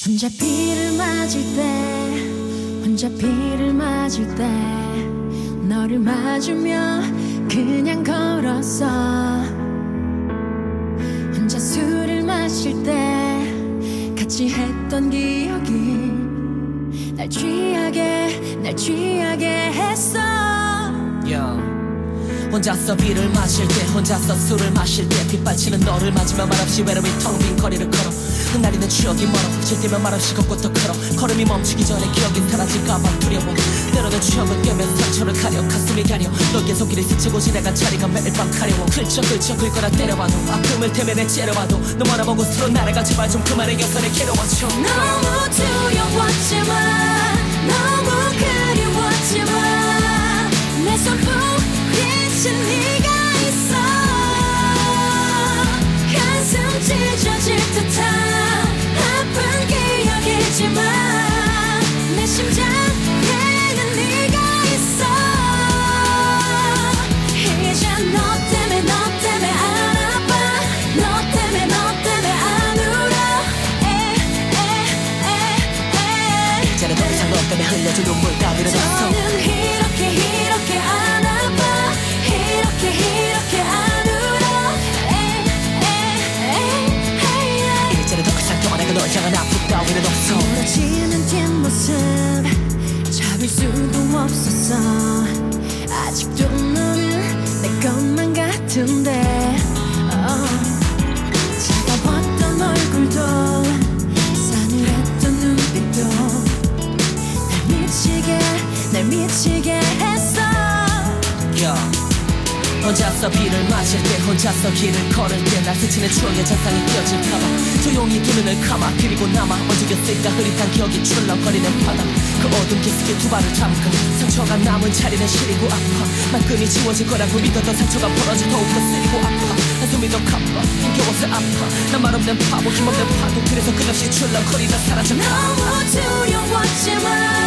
혼자 비를 맞을 때 혼자 비를 맞을 때 너를 맞으며 그냥 걸었어. 혼자 술을 마실 때 같이 했던 기억이 날 취하게 했어. 혼자서 비를 마실 때 혼자서 술을 마실 때 빗발치는 너를 맞으며 말없이 외로이 텅 빈 거리를 걸어. 흩날리는 추억이 멀어 질 때면 말없이 걷고 또 걸어. 걸음이 멈추기 전에 기억이 사라질까봐 두려워. 때로는 추억을 깨며 상처를 가려 가슴이 가려. 너의 손길이 스치고 지나간 자리가 매일 밤 가려워. 긁적 긁거나 때려봐도 아픔을 대면에 째려봐도 너만 보고 스스로 날아가. 제발 좀 그만해 여선에 괴로워져. 너무 두려웠지만 너무 그리웠지만 내 손끝에 네가 있어. 한숨 찢어질 듯한 아픈 기억이지만 내 심장에는 네가 있어. 이제 너 때문에 안 아파. 너 때문에 안 울어. 이제는 더 이상 너 때문에 흘려준 눈물 따위로 놨어. 저는 이렇게 안 아파. 이렇게 안 울어. 이제는 더 이상 떠나가 널 향한 아픔 따위는 없어. 멀어지는 뒷모습 잡을 수도 없었어. 아직도 너는 내 것만 같은데 차가웠던 얼굴도 싸늘했던 눈빛도 날 미치게 했어. 혼자서 비를 마실 때 혼자서 길을 걸을 때 날 스치는 추억의 잔상이 끼어질까봐 조용히 두 눈을 감아. 그리고 남아 언제였을까 흐릿한 기억이 출렁거리는 바다. 그 어둠 깊숙이 두 발을 잠가. 상처가 남은 자리는 시리고 아파. 말끔히 지워질 거라고 믿었던 상처가 벌어져 더욱더 쓰리고 아파. 한숨이 더 가빠 힘겨워서 아파. 난 말없는 바보 힘없는 파도. 그래서 끝없이 출렁거리다 사라져가. 너무 두려웠지만